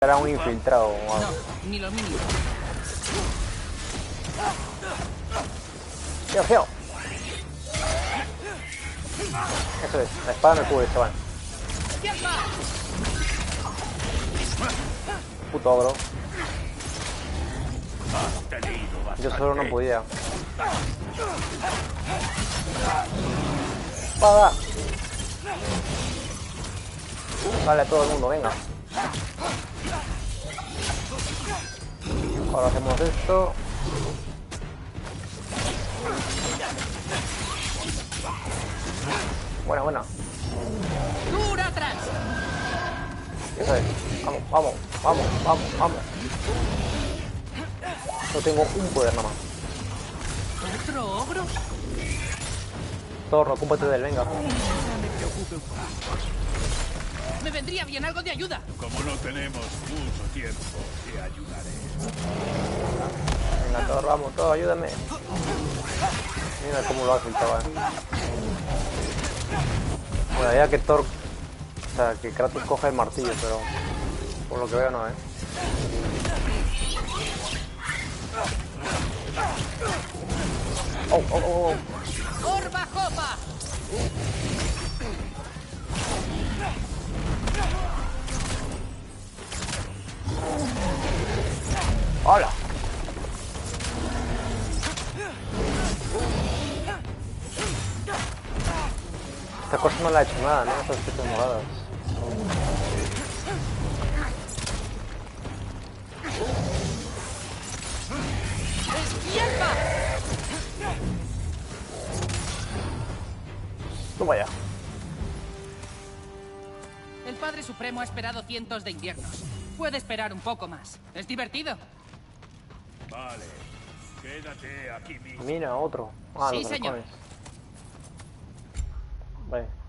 Era un infiltrado o algo. No, ni lo mínimo. ¡Fío, fío! Eso es, la espada me cubre, chaval. Puto ogro. Yo solo no podía. ¡Espada! Vale, a todo el mundo, venga. Ahora hacemos esto. Buena, buena. ¡Dura atrás! Eso es. Vamos, vamos, vamos, vamos, vamos. No tengo un poder nada más. ¿Otro ogro? Thor, ocúpate de él, venga. Me vendría bien algo de ayuda. Como no tenemos mucho tiempo, te ayudaré. Venga, Thor, vamos, Thor, ayúdame. Mira cómo lo hace el chaval. Bueno, ya que Thor... O sea, que Kratos coge el martillo, pero... Por lo que veo no, Oh, oh, oh, oh. ¡Orba Jopa! ¡Hola! Esta cosa no le ha hecho nada, ¿no? Estas flechas moradas. ¡Izquierda! Toma ya. El Padre Supremo ha esperado cientos de inviernos. Puede esperar un poco más. ¿Es divertido? Vale, quédate aquí mismo. Mira, otro. Ah, Sí, los señor. halcones. Vale.